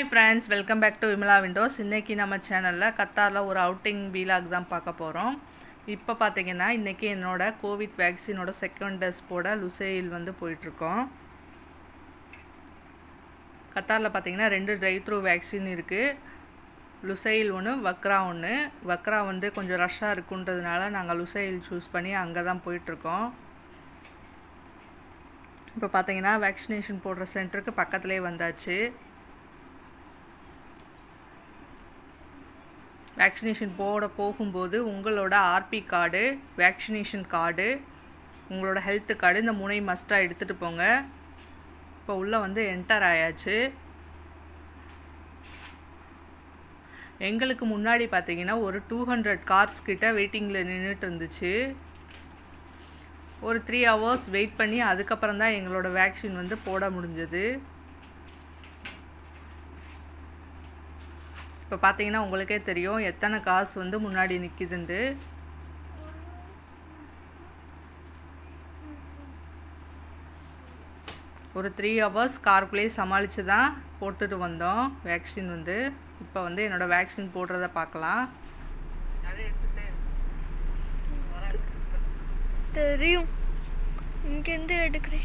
Hi friends, welcome back to Vimala Windows. இன்றைக்கி நம்ம சேனலில் கத்தாரில் ஒரு அவுட்டிங் வீலாக் தான் பார்க்க போகிறோம். இப்போ பார்த்தீங்கன்னா இன்றைக்கி என்னோடய கோவிட் வேக்சினோட செகண்ட் டோஸ் போட லுசைல் வந்து போயிட்டுருக்கோம். கத்தாரில் பார்த்தீங்கன்னா 2 ட்ரைவ் த்ரூ வேக்சின் இருக்குது. லுசைல் ஒன்று, வக்ரா ஒன்று. வக்ரா வந்து கொஞ்சம் ரஷ்ஷாக இருக்குன்றதுனால நாங்கள் லுசைல் சூஸ் பண்ணி அங்கே தான் போயிட்டுருக்கோம். இப்போ பார்த்தீங்கன்னா வேக்சினேஷன் போடுற சென்டருக்கு பக்கத்துலேயே வந்தாச்சு. வேக்சினேஷன் போகும்போது உங்களோட ஆர்பி கார்டு, வேக்சினேஷன் கார்டு, உங்களோட ஹெல்த் கார்டு இந்த 3 மஸ்ட்டாக எடுத்துகிட்டு போங்க. இப்போ உள்ளே வந்து என்டர் ஆயாச்சு. எங்களுக்கு முன்னாடி பார்த்தீங்கன்னா ஒரு 200 கார்ஸ் கிட்ட வெயிட்டிங்கில் நின்றுட்டு இருந்துச்சு. ஒரு 3 ஹவர்ஸ் வெயிட் பண்ணி அதுக்கப்புறம் தான் எங்களோட வேக்சின் வந்து போட முடிஞ்சது. இப்போ பார்த்தீங்கன்னா உங்களுக்கே தெரியும் எத்தனை கார்ஸ் வந்து முன்னாடி நிற்கிதுண்டு. ஒரு 3 ஹவர்ஸ் காருக்குள்ளேயே சமாளித்து தான் போட்டுட்டு வந்தோம் வேக்சின் வந்து. இப்போ வந்து என்னோடய வேக்சின் போடுறத பார்க்கலாம். தெரியும், இங்கேருந்து எடுக்கிறேன்.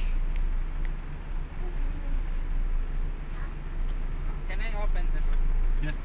Can I open the door? Yes.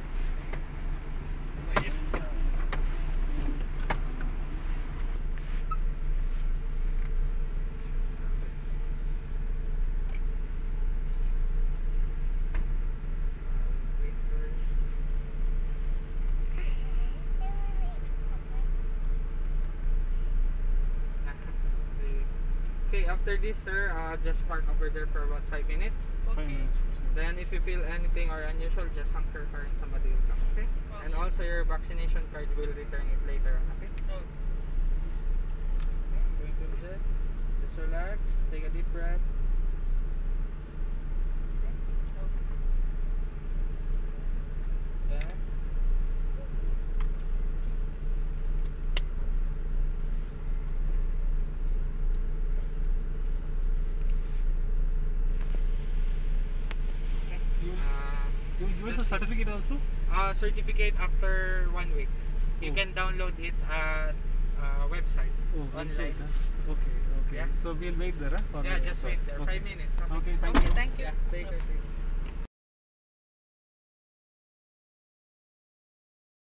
Okay, after this, sir, just park over there for about 5 minutes. Okay. Then, if you feel anything or unusual, just honk your car and somebody will come. Okay? And also, your vaccination card will return it later on. Okay? Okay. Going to inject. Just relax. Take a deep breath. Okay. Then. You give us a certificate also? Certificate after 1 week. You can download it at website. Online. Okay. Yeah. So we'll wait there, huh? Yeah, just wait there. Okay. 5 minutes. Okay, Okay, thank you. Yeah, take care.